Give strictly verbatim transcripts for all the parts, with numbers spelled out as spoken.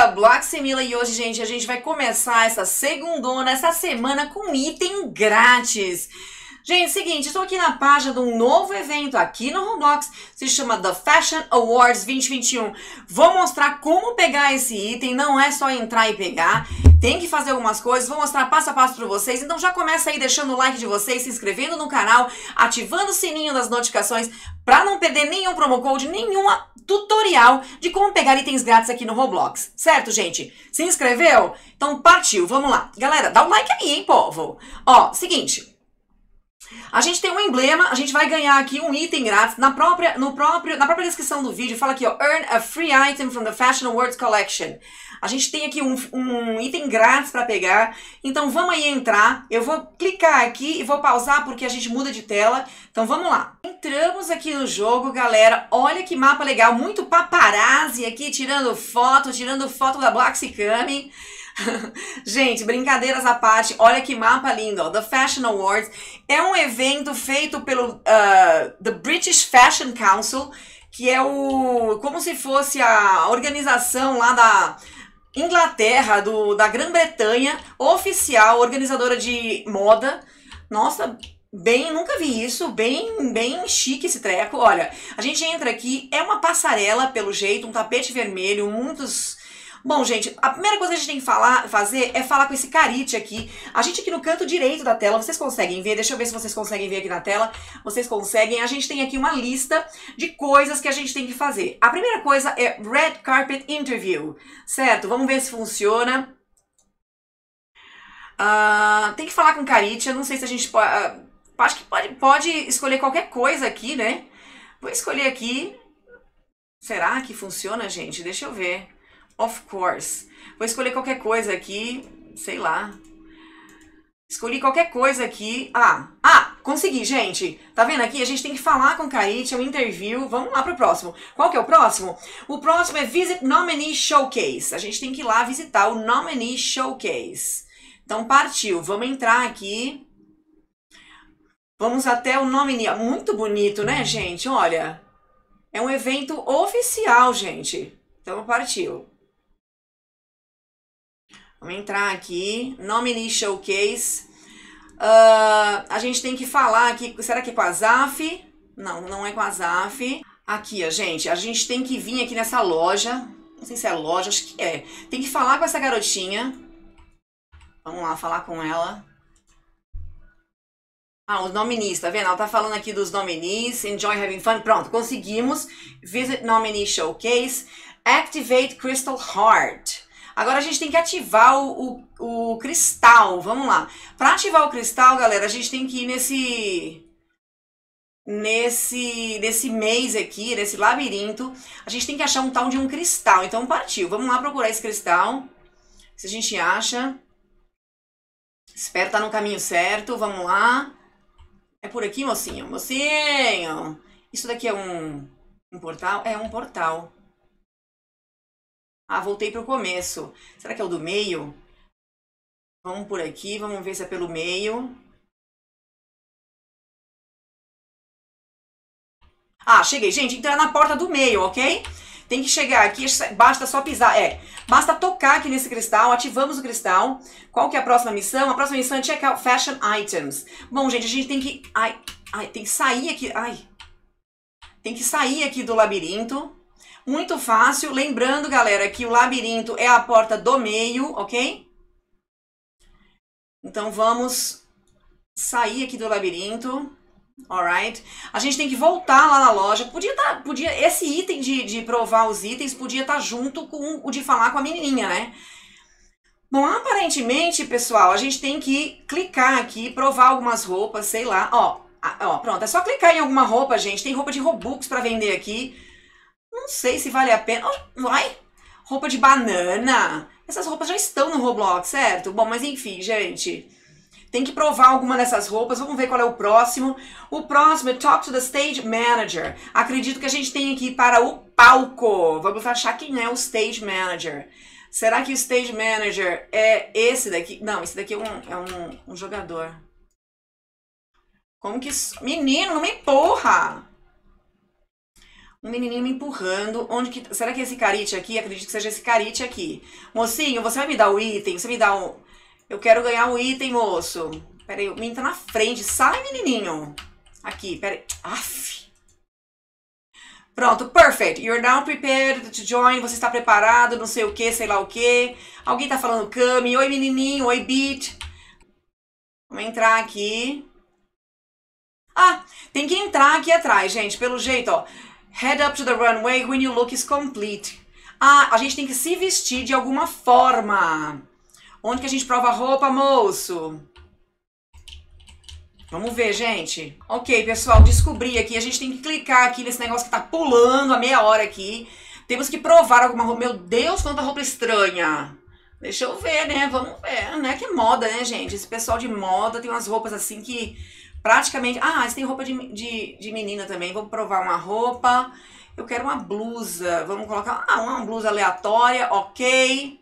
Bloximila e hoje, gente, a gente vai começar essa segundona, essa semana com item grátis. Gente, seguinte, estou aqui na página de um novo evento aqui no Roblox, se chama The Fashion Awards vinte e vinte e um. Vou mostrar como pegar esse item, não é só entrar e pegar, tem que fazer algumas coisas, vou mostrar passo a passo para vocês, então já começa aí deixando o like de vocês, se inscrevendo no canal, ativando o sininho das notificações, para não perder nenhum promo code, nenhum tutorial de como pegar itens grátis aqui no Roblox, certo, gente? Se inscreveu? Então partiu, vamos lá. Galera, dá um like aí, hein, povo? Ó, seguinte... A gente tem um emblema, a gente vai ganhar aqui um item grátis na própria, no próprio, na própria descrição do vídeo, fala aqui, ó, earn a free item from the Fashion Awards Collection. A gente tem aqui um, um item grátis para pegar, então vamos aí entrar, eu vou clicar aqui e vou pausar porque a gente muda de tela, então vamos lá. Entramos aqui no jogo, galera, olha que mapa legal, muito paparazzi aqui, tirando foto, tirando foto da Bloxicami. Gente, brincadeiras à parte, olha que mapa lindo, ó, The Fashion Awards é um evento feito pelo uh, The British Fashion Council, que é o como se fosse a organização lá da Inglaterra, do, da Grã-Bretanha, oficial, organizadora de moda. Nossa, bem, nunca vi isso, bem, bem chique esse treco. Olha, a gente entra aqui, é uma passarela pelo jeito, um tapete vermelho, muitos... Bom, gente, a primeira coisa que a gente tem que falar, fazer é falar com esse carite aqui. A gente aqui no canto direito da tela, vocês conseguem ver? Deixa eu ver se vocês conseguem ver aqui na tela. Vocês conseguem. A gente tem aqui uma lista de coisas que a gente tem que fazer. A primeira coisa é Red Carpet Interview, certo? Vamos ver se funciona. Uh, tem que falar com o carite. Eu não sei se a gente pode... Uh, acho que pode, pode escolher qualquer coisa aqui, né? Vou escolher aqui. Será que funciona, gente? Deixa eu ver. Of course. Vou escolher qualquer coisa aqui, sei lá. Escolhi qualquer coisa aqui. Ah, ah, consegui, gente. Tá vendo aqui? A gente tem que falar com o carite, é um interview. Vamos lá pro próximo. Qual que é o próximo? O próximo é Visit Nominee Showcase. A gente tem que ir lá visitar o Nominee Showcase. Então partiu. Vamos entrar aqui. Vamos até o Nominee. Muito bonito, né, gente? Olha. É um evento oficial, gente. Então partiu. Vamos entrar aqui, Nominee Showcase. Uh, a gente tem que falar aqui, será que é com a Zaf? Não, não é com a Zaf. Aqui, ó, gente, a gente tem que vir aqui nessa loja. Não sei se é loja, acho que é. Tem que falar com essa garotinha. Vamos lá, falar com ela. Ah, os nominees, tá vendo? Ela tá falando aqui dos nominees. Enjoy having fun. Pronto, conseguimos. Visit Nominee Showcase. Activate Crystal Heart. Agora a gente tem que ativar o, o, o cristal, vamos lá. Para ativar o cristal, galera, a gente tem que ir nesse, nesse, nesse maze aqui, nesse labirinto. A gente tem que achar um tal de um cristal, então partiu. Vamos lá procurar esse cristal, se a gente acha. Espero estar no caminho certo, vamos lá. É por aqui, mocinho? Mocinho! Isso daqui é um, um portal? É um portal. Ah, voltei para o começo. Será que é o do meio? Vamos por aqui, vamos ver se é pelo meio. Ah, cheguei. Gente, entrar na porta do meio, ok? Tem que chegar aqui, basta só pisar. É, basta tocar aqui nesse cristal, ativamos o cristal. Qual que é a próxima missão? A próxima missão é check out fashion items. Bom, gente, a gente tem que... Ai, ai, tem que sair aqui... Ai. Tem que sair aqui do labirinto. Muito fácil, lembrando, galera, que o labirinto é a porta do meio, ok? Então vamos sair aqui do labirinto, alright? A gente tem que voltar lá na loja, podia estar, podia, esse item de, de provar os itens podia estar junto com o de falar com a menininha, né? Bom, aparentemente, pessoal, a gente tem que clicar aqui, provar algumas roupas, sei lá, ó, ó, pronto, é só clicar em alguma roupa, gente, tem roupa de Robux para vender aqui. Não sei se vale a pena. Vai! Roupa de banana. Essas roupas já estão no Roblox, certo? Bom, mas enfim, gente. Tem que provar alguma dessas roupas. Vamos ver qual é o próximo. O próximo é Talk to the Stage Manager. Acredito que a gente tem aqui para o palco. Vamos achar quem é o Stage Manager. Será que o Stage Manager é esse daqui? Não, esse daqui é um, é um, um jogador. Como que... Menino, não me empurra! Um menininho me empurrando. Onde que... Será que é esse carite aqui? Acredito que seja esse carite aqui. Mocinho, você vai me dar o item? Você me dá um... Eu quero ganhar o item, moço. Pera aí, o menino tá na frente. Sai, menininho. Aqui, pera aí. Aff. Pronto, perfect. You're now prepared to join. Você está preparado, não sei o que, sei lá o que. Alguém tá falando Cami. Oi, menininho. Oi, Beat. Vamos entrar aqui. Ah, tem que entrar aqui atrás, gente. Pelo jeito, ó. Head up to the runway when your look is complete. Ah, a gente tem que se vestir de alguma forma. Onde que a gente prova a roupa, moço? Vamos ver, gente. Ok, pessoal, descobri aqui. A gente tem que clicar aqui nesse negócio que tá pulando a meia hora aqui. Temos que provar alguma roupa. Meu Deus, quanta roupa estranha. Deixa eu ver, né? Vamos ver, né? Que moda, né, gente? Esse pessoal de moda tem umas roupas assim que praticamente... Ah, eles têm roupa de, de, de menina também. Vamos provar uma roupa. Eu quero uma blusa. Vamos colocar ah, uma blusa aleatória, ok.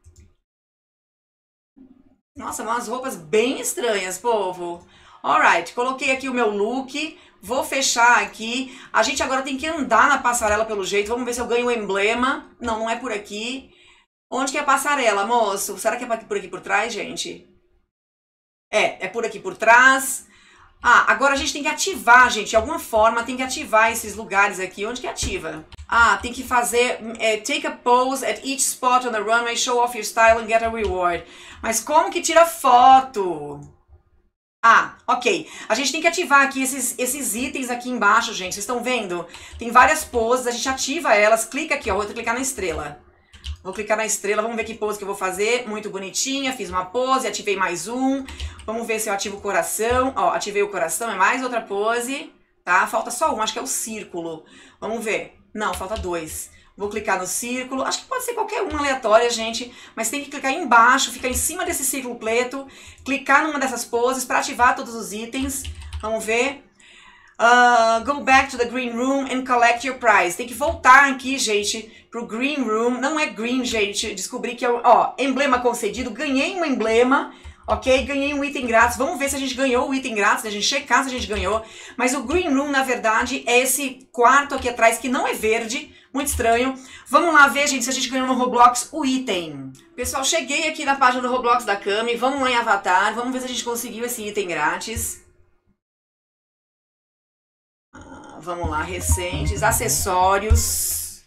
Nossa, umas roupas bem estranhas, povo. Alright, coloquei aqui o meu look. Vou fechar aqui. A gente agora tem que andar na passarela pelo jeito. Vamos ver se eu ganho o emblema. Não, não é por aqui. Onde que é a passarela, moço? Será que é por aqui por trás, gente? É, é por aqui por trás. Ah, agora a gente tem que ativar, gente. De alguma forma tem que ativar esses lugares aqui. Onde que ativa? Ah, tem que fazer... É, take a pose at each spot on the runway, show off your style and get a reward. Mas como que tira foto? Ah, ok. A gente tem que ativar aqui esses, esses itens aqui embaixo, gente. Vocês estão vendo? Tem várias poses, a gente ativa elas. Clica aqui, ó. Vou clicar na estrela. Vou clicar na estrela, vamos ver que pose que eu vou fazer. Muito bonitinha, fiz uma pose, ativei mais um. Vamos ver se eu ativo o coração. Ó, ativei o coração, é mais outra pose, tá? Falta só um, acho que é o círculo. Vamos ver. Não, falta dois. Vou clicar no círculo. Acho que pode ser qualquer uma aleatória, gente. Mas tem que clicar embaixo, ficar em cima desse círculo preto. Clicar numa dessas poses para ativar todos os itens. Vamos ver. Uh, go back to the green room and collect your prize. Tem que voltar aqui, gente, pro green room. Não é green, gente. Descobri que é o... Ó, emblema concedido. Ganhei um emblema. Ok? Ganhei um item grátis. Vamos ver se a gente ganhou o item grátis, né? A gente checar se a gente ganhou. Mas o green room, na verdade, é esse quarto aqui atrás que não é verde. Muito estranho. Vamos lá ver, gente, se a gente ganhou no Roblox o item. Pessoal, cheguei aqui na página do Roblox da Cami. Vamos lá em Avatar. Vamos ver se a gente conseguiu esse item grátis. Ah, vamos lá, recentes, acessórios.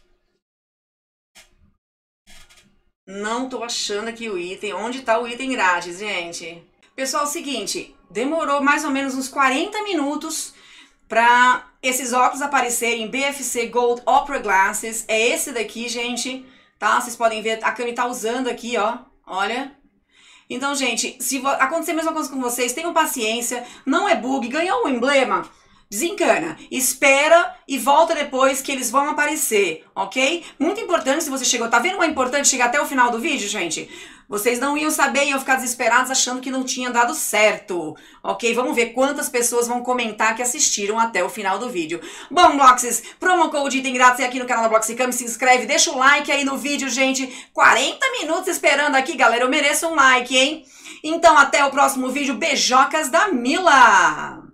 Não tô achando aqui o item. Onde tá o item grátis, gente? Pessoal, é o seguinte. Demorou mais ou menos uns quarenta minutos para esses óculos aparecerem. B F C Gold Opera Glasses. É esse daqui, gente. Tá? Vocês podem ver. A Cami tá usando aqui, ó. Olha. Então, gente, se acontecer a mesma coisa com vocês, tenham paciência. Não é bug. Ganhou um emblema? Desencana, espera e volta depois que eles vão aparecer, ok? Muito importante se você chegou, tá vendo como é importante chegar até o final do vídeo, gente? Vocês não iam saber, iam ficar desesperados achando que não tinha dado certo, ok? Vamos ver quantas pessoas vão comentar que assistiram até o final do vídeo. Bom, Bloxes, promo code item grátis é aqui no canal da Bloxicam, se inscreve, deixa o like aí no vídeo, gente. quarenta minutos esperando aqui, galera, eu mereço um like, hein? Então até o próximo vídeo, beijocas da Mila!